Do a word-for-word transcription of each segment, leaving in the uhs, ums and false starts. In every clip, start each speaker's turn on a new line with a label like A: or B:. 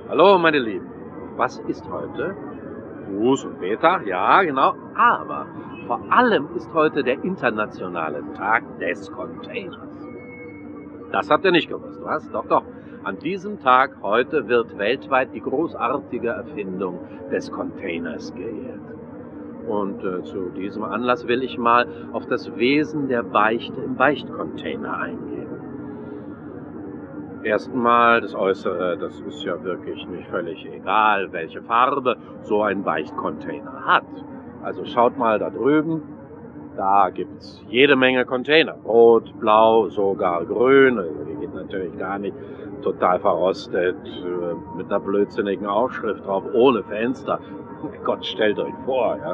A: Hallo, meine Lieben. Was ist heute? Buß- und Betag, ja, genau. Aber vor allem ist heute der internationale Tag des Containers. Das habt ihr nicht gewusst, was? Doch, doch. An diesem Tag heute wird weltweit die großartige Erfindung des Containers geehrt. Und äh, zu diesem Anlass will ich mal auf das Wesen der Beichte im Beichtcontainer eingehen. Erstmal das Äußere, das ist ja wirklich nicht völlig egal, welche Farbe so ein Beichtcontainer hat. Also schaut mal da drüben, da gibt's jede Menge Container. Rot, blau, sogar grün, also die geht natürlich gar nicht, total verrostet, mit einer blödsinnigen Aufschrift drauf, ohne Fenster. Gott, stellt euch vor, ja.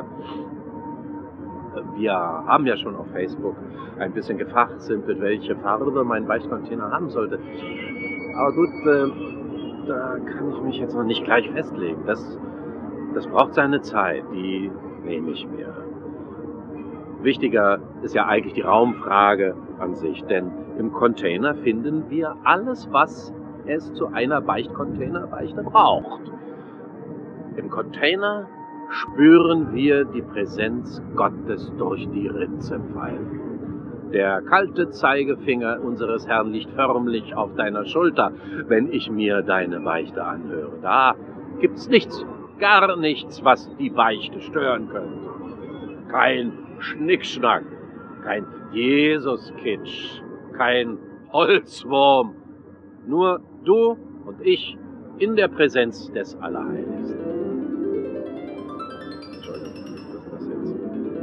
A: Wir haben ja schon auf Facebook ein bisschen gefachsimpelt, welche Farbe mein Beichtcontainer haben sollte. Aber gut, äh, da kann ich mich jetzt noch nicht gleich festlegen. Das, das braucht seine Zeit, die nehme ich mir. Wichtiger ist ja eigentlich die Raumfrage an sich, denn im Container finden wir alles, was es zu einer Beichtcontainerbeichte braucht. Im Container spüren wir die Präsenz Gottes durch die Ritze pfeifen. Der kalte Zeigefinger unseres Herrn liegt förmlich auf deiner Schulter, wenn ich mir deine Beichte anhöre. Da gibt's nichts, gar nichts, was die Beichte stören könnte. Kein Schnickschnack, kein Jesus-Kitsch, kein Holzwurm. Nur du und ich in der Präsenz des Allerheiligsten. Entschuldigung, was ist das jetzt?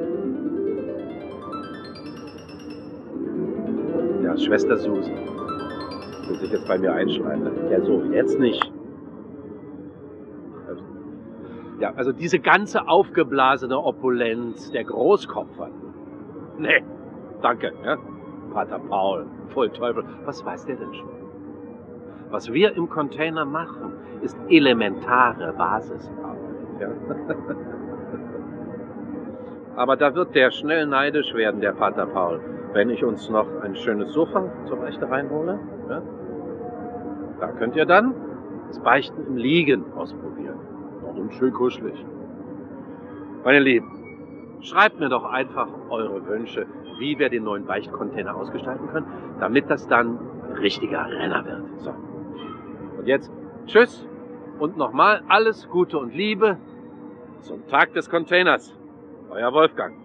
A: Ja, Schwester Susan will sich jetzt bei mir einschreiben. Ja, so, jetzt nicht. Ja, also diese ganze aufgeblasene Opulenz der Großkopfer. Nee, danke, ja. Pater Paul, voll Teufel, was weiß der denn schon? Was wir im Container machen, ist elementare Basisarbeit. Ja? Aber da wird der schnell neidisch werden, der Pater Paul, wenn ich uns noch ein schönes Sofa zur Beichte reinhole. Ja? Da könnt ihr dann das Beichten im Liegen ausprobieren. Und schön kuschelig. Meine Lieben, schreibt mir doch einfach eure Wünsche, wie wir den neuen Beichtcontainer ausgestalten können, damit das dann ein richtiger Renner wird. So. Und jetzt tschüss und nochmal alles Gute und Liebe zum Tag des Containers. Euer Wolfgang.